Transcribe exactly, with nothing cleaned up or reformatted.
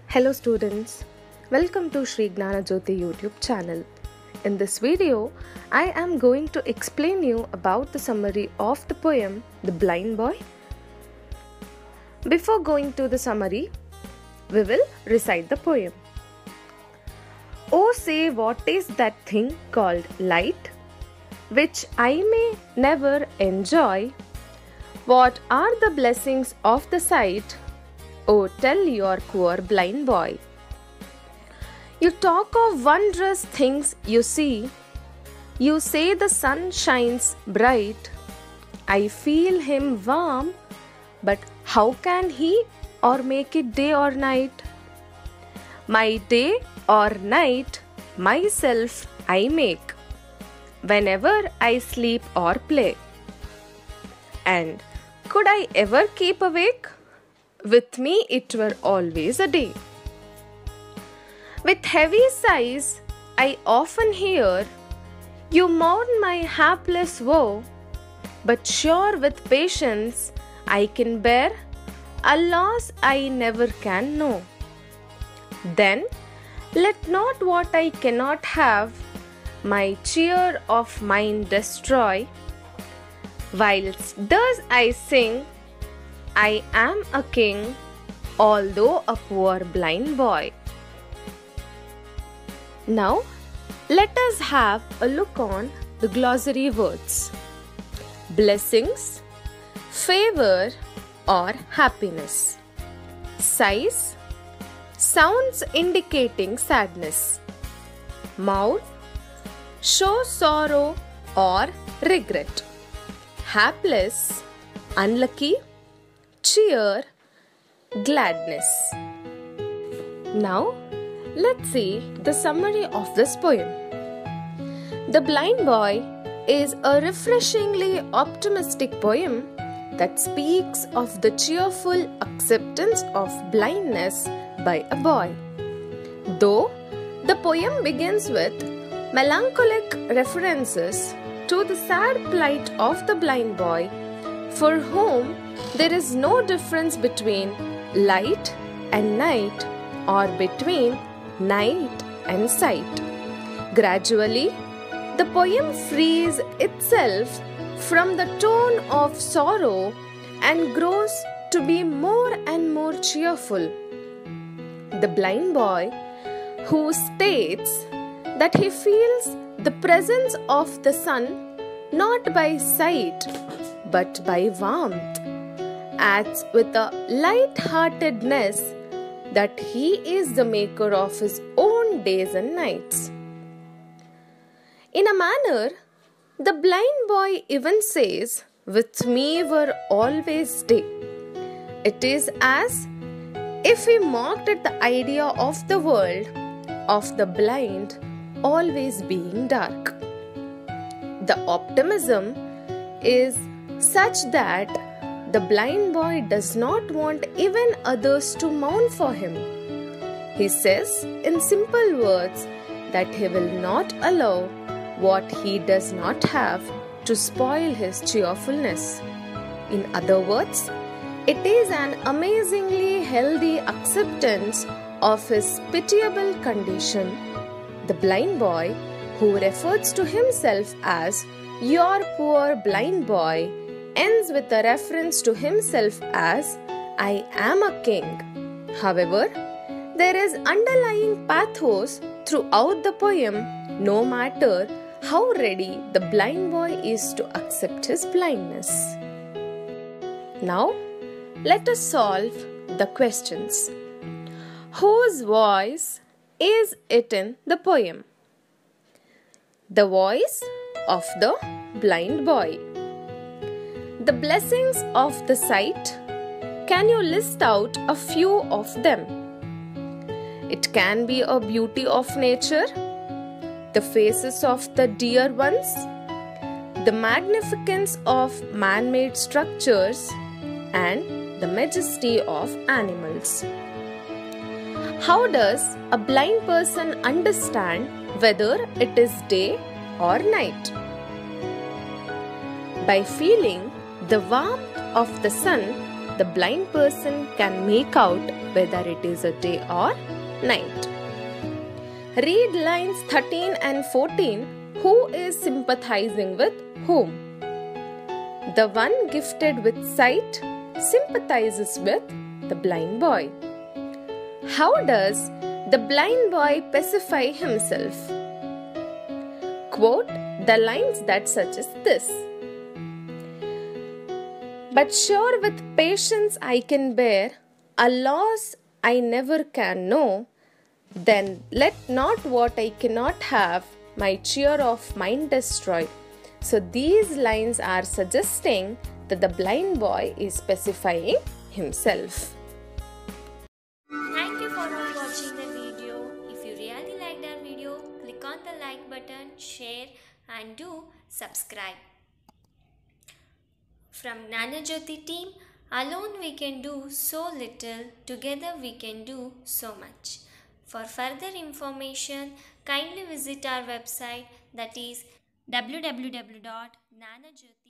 Hello students, welcome to Sri Gnana Jyoti YouTube channel. In this video, I am going to explain you about the summary of the poem The Blind Boy. Before going to the summary, we will recite the poem. Oh, say what is that thing called light, which I may never enjoy? What are the blessings of the sight? Oh, tell your poor blind boy. You talk of wondrous things you see. You say the sun shines bright. I feel him warm, but how can he or make it day or night? My day or night, myself I make, whenever I sleep or play. And could I ever keep awake? With me it were always a day. With heavy sighs I often hear you mourn my hapless woe, but sure with patience I can bear a loss I never can know. Then let not what I cannot have my cheer of mind destroy, whilst thus I sing, I am a king, although a poor blind boy. Now, let us have a look on the glossary words. Blessings, favor or happiness. Sighs, sounds indicating sadness. Mourn, show sorrow or regret. Hapless, unlucky. Cheer, gladness. Now, let's see the summary of this poem. The Blind Boy is a refreshingly optimistic poem that speaks of the cheerful acceptance of blindness by a boy. Though the poem begins with melancholic references to the sad plight of the blind boy, for whom there is no difference between light and night or between night and sight. Gradually, the poem frees itself from the tone of sorrow and grows to be more and more cheerful. The blind boy, who states that he feels the presence of the sun not by sight but by warmth, adds with a light-heartedness that he is the maker of his own days and nights. In a manner, the blind boy even says, with me were always day. It is as if he mocked at the idea of the world of the blind always being dark. The optimism is such that the blind boy does not want even others to mourn for him. He says in simple words that he will not allow what he does not have to spoil his cheerfulness. In other words, it is an amazingly healthy acceptance of his pitiable condition. The blind boy, who refers to himself as your poor blind boy, ends with a reference to himself as I am a king. However, there is underlying pathos throughout the poem, no matter how ready the blind boy is to accept his blindness. Now, let us solve the questions. Whose voice is it in the poem? The voice of the blind boy. The blessings of the sight, can you list out a few of them? It can be a beauty of nature, the faces of the dear ones, the magnificence of man-made structures, and the majesty of animals. How does a blind person understand whether it is day or night? By feeling the warmth of the sun the blind person can make out whether it is a day or night. Read lines thirteen and fourteen. Who is sympathizing with whom? The one gifted with sight sympathizes with the blind boy. How does the blind boy pacify himself? Quote the lines that suggest this. But sure with patience I can bear a loss I never can know, then let not what I cannot have my cheer of mind destroy. So these lines are suggesting that the blind boy is pacifying himself. Thank you for watching the video. If you really liked our video, click on the like button, share and do subscribe. From Gnanajyoti team, alone we can do so little, together we can do so much. For further information, kindly visit our website, that is w w w dot gnanajyoti dot com.